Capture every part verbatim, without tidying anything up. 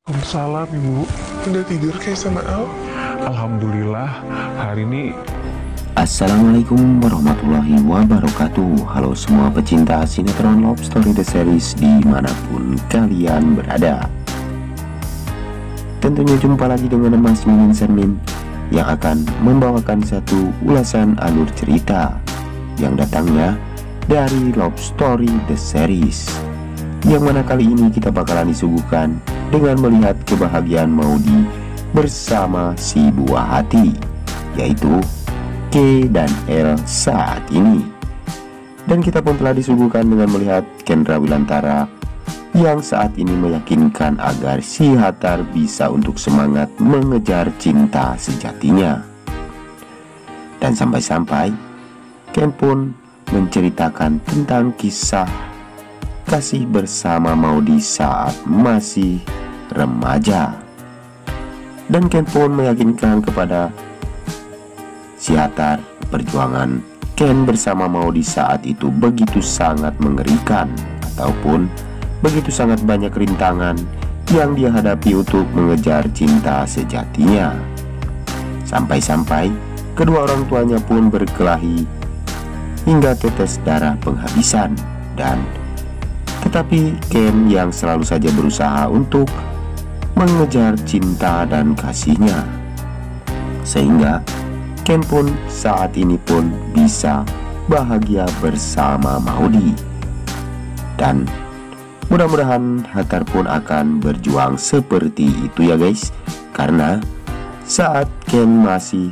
Salam ibu, udah tidur kayak sama Al? Alhamdulillah, hari ini. Assalamualaikum warahmatullahi wabarakatuh. Halo semua pecinta sinetron Love Story The Series dimanapun kalian berada. Tentunya jumpa lagi dengan Mas Mimin Sermin yang akan membawakan satu ulasan alur cerita yang datangnya dari Love Story The Series, yang mana kali ini kita bakalan disuguhkan dengan melihat kebahagiaan Maudy bersama si buah hati, yaitu K dan L saat ini. Dan kita pun telah disuguhkan dengan melihat Kendra Wilantara yang saat ini meyakinkan agar si Hattar bisa untuk semangat mengejar cinta sejatinya. Dan sampai-sampai Ken pun menceritakan tentang kisah kasih bersama Maudy saat masih remaja. Dan Ken pun meyakinkan kepada si Hattar perjuangan Ken bersama Maudy saat itu begitu sangat mengerikan, ataupun begitu sangat banyak rintangan yang dia hadapi untuk mengejar cinta sejatinya. Sampai-sampai kedua orang tuanya pun berkelahi hingga tetes darah penghabisan. Dan tetapi Ken yang selalu saja berusaha untuk mengejar cinta dan kasihnya, sehingga Ken pun saat ini pun bisa bahagia bersama Maudy. Dan mudah-mudahan Hattar pun akan berjuang seperti itu ya guys, karena saat Ken masih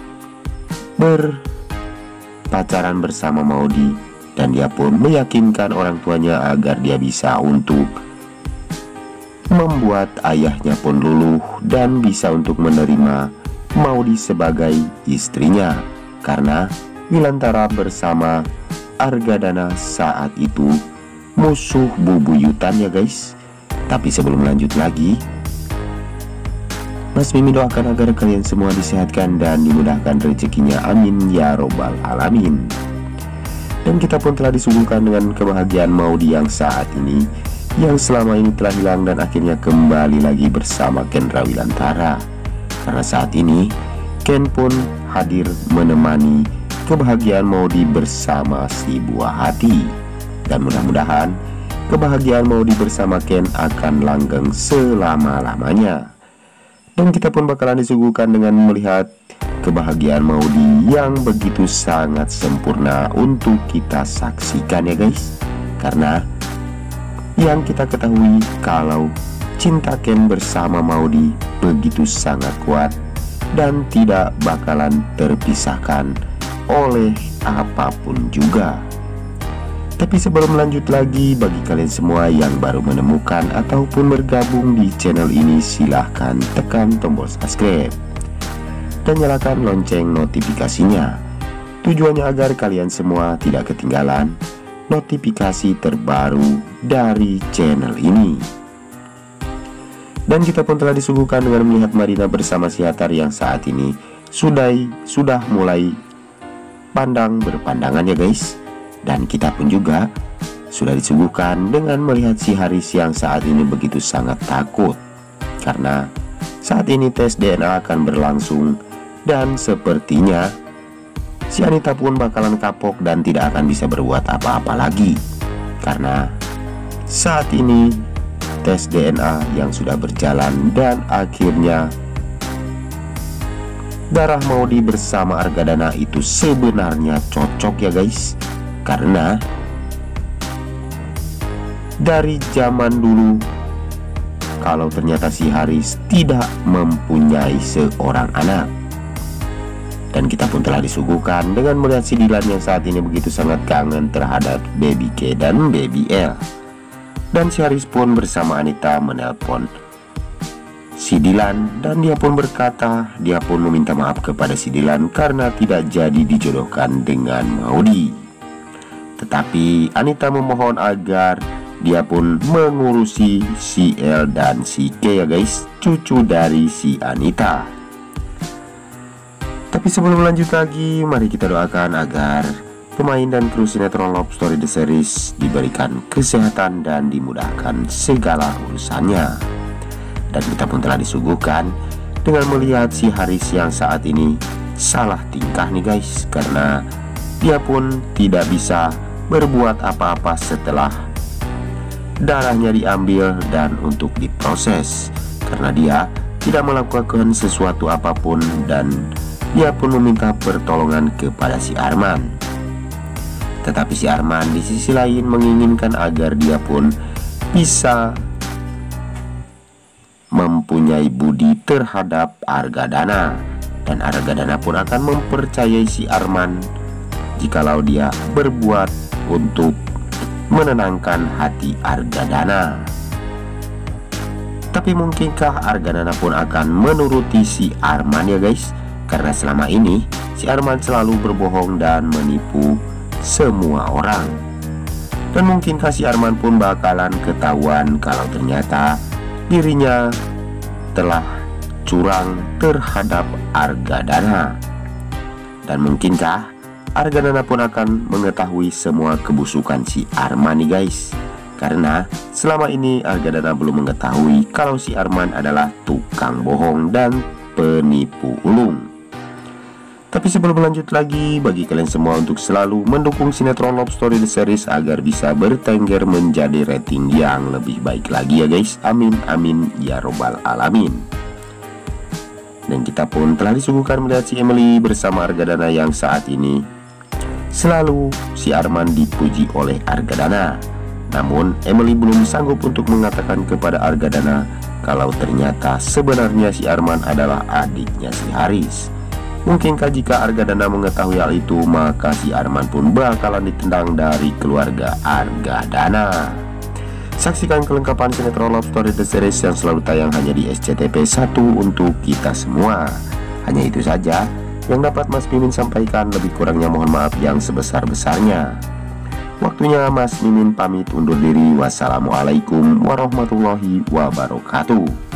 berpacaran bersama Maudy, dan dia pun meyakinkan orang tuanya agar dia bisa untuk membuat ayahnya pun luluh dan bisa untuk menerima Maudy sebagai istrinya, karena Wilantara bersama Argadana saat itu musuh bubuyutan ya guys. Tapi sebelum lanjut lagi, Mas Mimi doakan agar kalian semua disehatkan dan dimudahkan rezekinya, amin ya robbal alamin. Dan kita pun telah disuguhkan dengan kebahagiaan Maudy yang saat ini, yang selama ini telah hilang dan akhirnya kembali lagi bersama Kendra Wilantara. Karena saat ini Ken pun hadir menemani kebahagiaan Maudy bersama si buah hati. Dan mudah-mudahan kebahagiaan Maudy bersama Ken akan langgeng selama-lamanya. Dan kita pun bakalan disuguhkan dengan melihat kebahagiaan Maudy yang begitu sangat sempurna untuk kita saksikan ya guys. Karena yang kita ketahui kalau cinta Ken bersama Maudy begitu sangat kuat dan tidak bakalan terpisahkan oleh apapun juga. Tapi sebelum lanjut lagi, bagi kalian semua yang baru menemukan ataupun bergabung di channel ini, silahkan tekan tombol subscribe dan nyalakan lonceng notifikasinya. Tujuannya agar kalian semua tidak ketinggalan notifikasi terbaru dari channel ini. Dan kita pun telah disuguhkan dengan melihat Marina bersama si Hattar yang saat ini sudah sudah mulai pandang berpandangan ya guys. Dan kita pun juga sudah disuguhkan dengan melihat si Haris yang saat ini begitu sangat takut, karena saat ini tes D N A akan berlangsung. Dan sepertinya si Anita pun bakalan kapok dan tidak akan bisa berbuat apa-apa lagi, karena saat ini tes D N A yang sudah berjalan dan akhirnya darah Maudy bersama Argadana itu sebenarnya cocok ya guys. Karena dari zaman dulu, kalau ternyata si Haris tidak mempunyai seorang anak. Dan kita pun telah disuguhkan dengan melihat si Dilan yang saat ini begitu sangat kangen terhadap baby K dan baby L. Dan si Haris pun bersama Anita menelpon si Dilan, dan dia pun berkata dia pun meminta maaf kepada si Dilan karena tidak jadi dijodohkan dengan Maudy. Tetapi Anita memohon agar dia pun mengurusi si L dan si K ya guys, cucu dari si Anita. Tapi sebelum lanjut lagi, mari kita doakan agar pemain dan kru sinetron Love Story The Series diberikan kesehatan dan dimudahkan segala urusannya. Dan kita pun telah disuguhkan dengan melihat si Haris yang saat ini salah tingkah nih guys, karena dia pun tidak bisa berbuat apa-apa setelah darahnya diambil dan untuk diproses, karena dia tidak melakukan sesuatu apapun dan dia pun meminta pertolongan kepada si Arman. Tetapi si Arman di sisi lain menginginkan agar dia pun bisa mempunyai budi terhadap Argadana, dan Argadana pun akan mempercayai si Arman jikalau dia berbuat untuk menenangkan hati Argadana. Tapi mungkinkah Argadana pun akan menuruti si Arman ya guys? Karena selama ini si Arman selalu berbohong dan menipu semua orang. Dan mungkinkah si Arman pun bakalan ketahuan kalau ternyata dirinya telah curang terhadap Argadana. Dan mungkinkah Argadana pun akan mengetahui semua kebusukan si Arman nih guys? Karena selama ini Argadana belum mengetahui kalau si Arman adalah tukang bohong dan penipu ulung. Tapi sebelum lanjut lagi, bagi kalian semua untuk selalu mendukung sinetron Love Story The Series agar bisa bertengger menjadi rating yang lebih baik lagi ya guys. Amin amin ya robbal alamin. Dan kita pun telah disuguhkan melihat si Emily bersama Argadana yang saat ini selalu si Arman dipuji oleh Argadana. Namun Emily belum sanggup untuk mengatakan kepada Argadana kalau ternyata sebenarnya si Arman adalah adiknya si Haris. Mungkinkah jika Argadana mengetahui hal itu, maka si Arman pun bakalan ditendang dari keluarga Argadana. Saksikan kelengkapan sinetron Love Story The Series yang selalu tayang hanya di S C T V satu untuk kita semua. Hanya itu saja yang dapat Mas Mimin sampaikan, lebih kurangnya mohon maaf yang sebesar-besarnya. Waktunya Mas Mimin pamit undur diri. Wassalamualaikum warahmatullahi wabarakatuh.